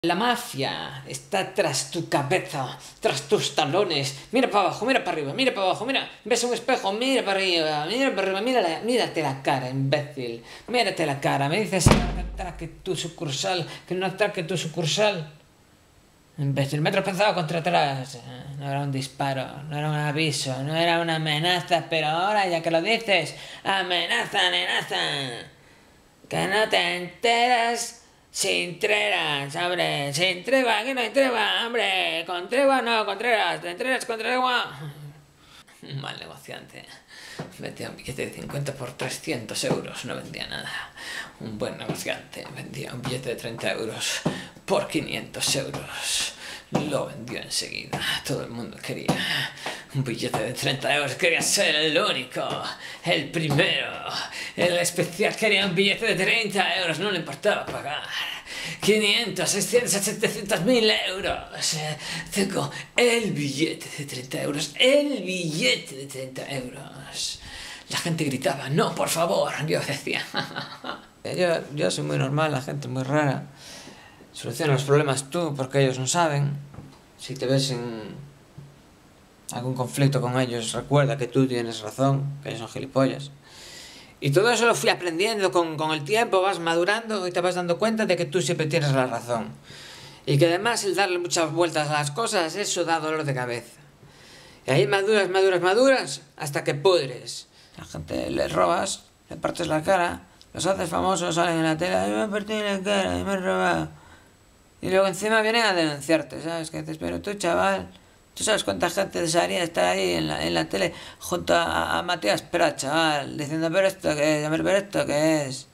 La mafia está tras tu cabeza, tras tus talones. Mira para abajo, mira para arriba, mira para abajo, mira. Ves un espejo, mira para arriba, mírate la cara, imbécil. Mírate la cara. Me dices que atraque tu sucursal, que no atraque tu sucursal. Imbécil, me he tropezado contra atrás. No era un disparo, no era un aviso, no era una amenaza, pero ahora ya que lo dices, amenaza, amenaza. Que no te enteras. Sin treras, hombre, sin tregua, aquí no hay tregua, hombre, con tregua no, con treras, te entregas con tregua. Un mal negociante. Vendía un billete de 50 por 300 euros, no vendía nada. Un buen negociante vendía un billete de 30 euros por 500 euros. Lo vendió enseguida, todo el mundo quería un billete de 30 euros, quería ser el único, el primero, el especial quería un billete de 30 euros, no le importaba pagar 500, 600, 700, 1000 euros. Tengo el billete de 30 euros, el billete de 30 euros. La gente gritaba, no, por favor, yo decía. Yo soy muy normal, la gente es muy rara. Soluciona los problemas tú, porque ellos no saben. Si te ves en algún conflicto con ellos, recuerda que tú tienes razón, que ellos son gilipollas. Y todo eso lo fui aprendiendo con el tiempo, vas madurando y te vas dando cuenta de que tú siempre tienes la razón. Y que además el darle muchas vueltas a las cosas, eso da dolor de cabeza. Y ahí maduras, hasta que pudres. A la gente le robas, le partes la cara, los haces famosos, salen en la tele, ay, me he partido la cara, me he robado. Y luego encima vienen a denunciarte, ¿sabes? Que dices, pero tú, chaval, ¿tú sabes cuánta gente desearía estar ahí en la tele junto a Matías Prats, chaval? Diciendo, pero esto qué es, a ver, pero esto qué es.